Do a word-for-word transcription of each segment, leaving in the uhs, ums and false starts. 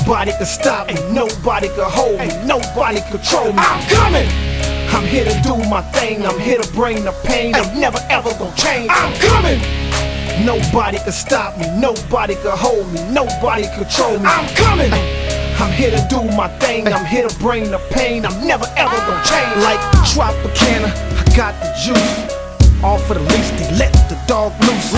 nobody can stop me, nobody can hold me, nobody control me. I'm coming. I'm here to do my thing, I'm here to bring the pain, I'm never ever gonna change. I'm coming. Nobody can stop me, nobody can hold me, nobody control me. I'm coming. I'm here to do my thing, I'm here to bring the pain, I'm never ever gonna change. Like Tropicana, I got the juice. All for the least, they let the dog loose.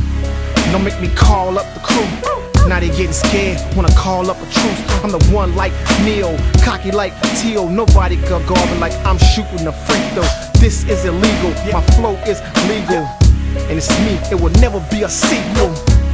Don't make me call up the crew. Now they getting scared, wanna call up a truce. I'm the one like Neil, cocky like Teal. Nobody can guard me like I'm shooting a free throw. This is illegal, my flow is legal. And it's me, it will never be a sequel.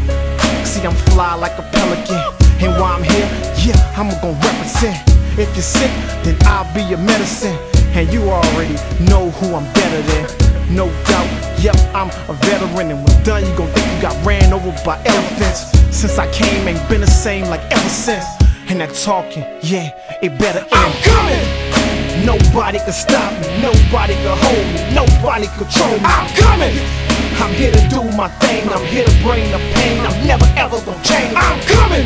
See, I'm fly like a pelican. And while I'm here, yeah, I'm gonna represent. If you're sick, then I'll be your medicine. And you already know who I'm better than. No doubt, yep, I'm a veteran. And when done, you gon' think you got ran over by elephants. Since I came, ain't been the same like ever since. And that talking, yeah, it better end. I'm coming. Nobody can stop me, nobody can hold me, nobody control me. I'm coming. I'm here to do my thing, I'm here to bring the pain, I'm never ever gonna change. I'm coming.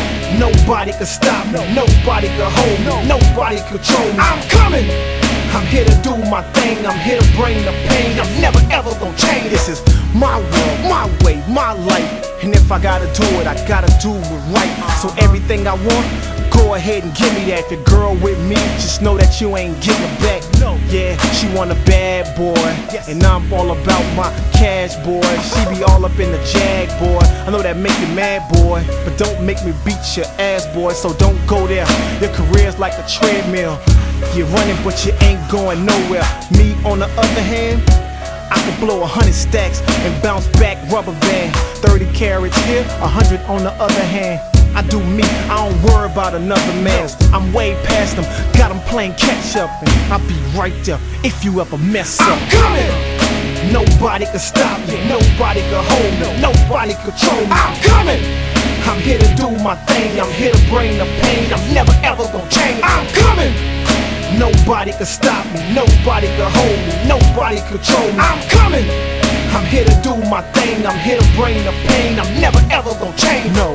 Nobody can stop me, nobody can hold me, nobody control me. I'm coming. I'm here to do my thing, I'm here to bring the pain, I'm never ever gonna change. This is my world, my way, my life. And if I gotta do it, I gotta do it right. So everything I want, go ahead and give me that. If your girl with me, just know that you ain't getting it back. No, yeah, she want a bad boy, yes. And I'm all about my cash, boy. She be all up in the jag, boy. I know that make you mad, boy, but don't make me beat your ass, boy. So don't go there. Your career's like a treadmill. You're running, but you ain't going nowhere. Me, on the other hand, I can blow a hundred stacks and bounce back rubber band. Thirty carats here, a hundred on the other hand. I do me, I don't worry about another man's. I'm way past them, got them playing catch up. And I'll be right there if you ever mess up. I'm coming. Nobody can stop me, nobody can hold me, nobody control me. I'm coming. I'm here to do my thing, I'm here to bring the pain, I'm never ever gonna change. I'm coming. Nobody can stop me, nobody can hold me, nobody control me. I'm coming. I'm here to do my thing, I'm here to bring the pain, I'm never ever gonna change. No.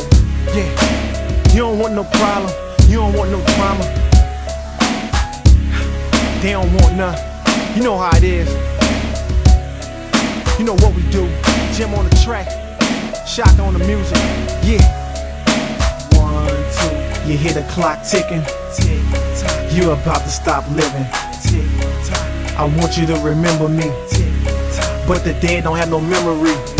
Yeah, you don't want no problem, you don't want no drama. They don't want none, you know how it is. You know what we do, Jim on the track, Shock on the music, yeah. One, two, you hear the clock ticking, tick tock. You're about to stop living, tick tock. I want you to remember me, tick tock. But the dead don't have no memory.